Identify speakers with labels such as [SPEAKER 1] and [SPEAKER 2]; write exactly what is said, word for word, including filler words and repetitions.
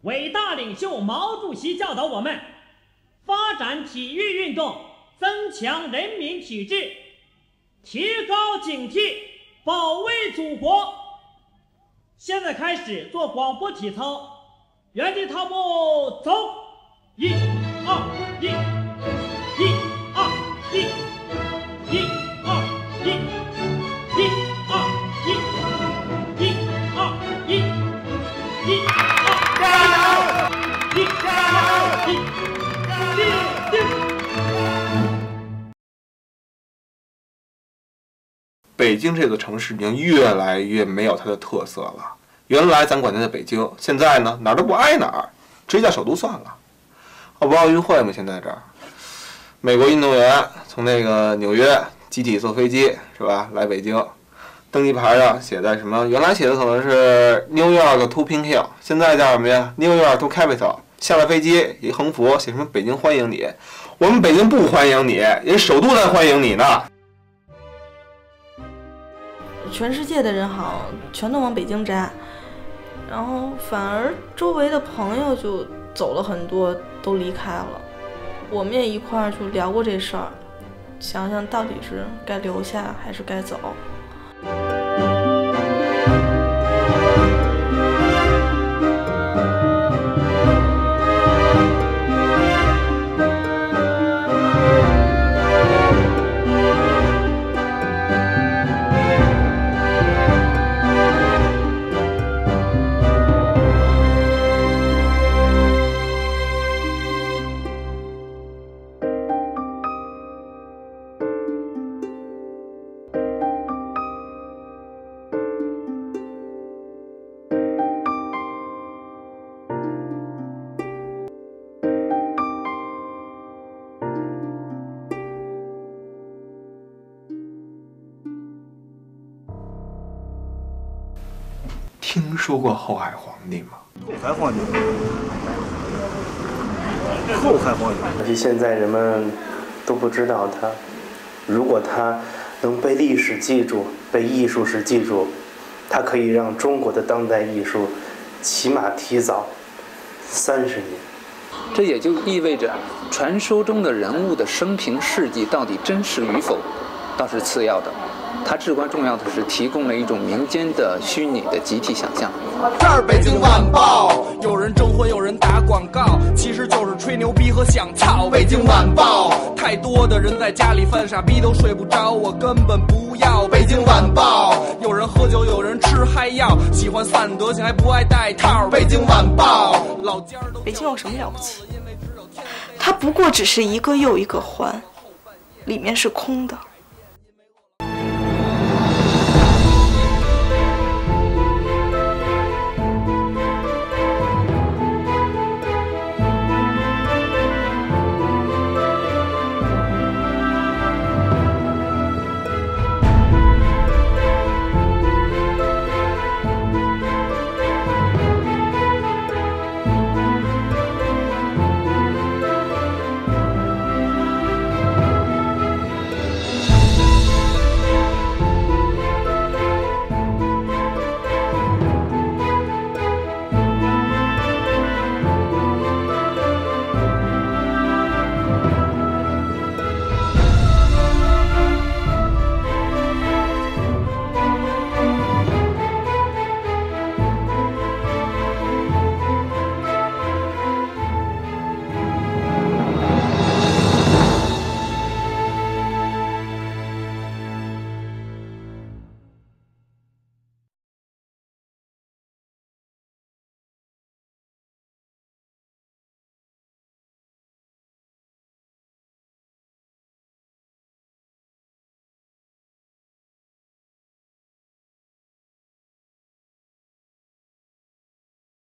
[SPEAKER 1] 伟大领袖毛主席教导我们，发展体育运动，增强人民体质，提高警惕，保卫祖国。现在开始做广播体操，原地踏步走，一、二、一，一、二、一，一、二、一，一、二、一，一、二、一，一、二、加油！一、加油！一、一、
[SPEAKER 2] 北京这个城市已经越来越没有它的特色了。原来咱管它叫北京，现在呢哪儿都不挨哪儿，直接叫首都算了。哦，不奥运会嘛，现在这儿，美国运动员从那个纽约集体坐飞机是吧，来北京，登机牌上写的什么？原来写的可能是 New York to Pink Hill， 现在叫什么呀 ？New York to Capital。下了飞机一横幅写什么？北京欢迎你。我们北京不欢迎你，人首都在欢迎你呢。
[SPEAKER 3] 全世界的人好像全都往北京扎，然后反而周围的朋友就走了很多，都离开了。我们也一块儿就聊过这事儿，想想到底是该留下还是该走。
[SPEAKER 2] 听说过后海皇帝吗？
[SPEAKER 4] 后海皇帝，后海皇帝。
[SPEAKER 5] 可惜现在人们都不知道他，如果他能被历史记住，被艺术史记住，他可以让中国的当代艺术起码提早三十年。
[SPEAKER 6] 这也就意味着，传说中的人物的生平事迹到底真实与否，倒是次要的。它至关重要的是提供了一种民间的虚拟的集体想象。
[SPEAKER 7] 这儿北京晚报，有人征婚，有人打广告，其实就是吹牛逼和想操。北京晚报，太多的人在家里犯傻逼都睡不着，我根本不要。北京晚报，有人喝酒，有人吃嗨药，喜欢散德性还不爱戴套。北京晚报，老家都。
[SPEAKER 3] 北京有什么了不起？它不过只是一个又一个环，里面是空的。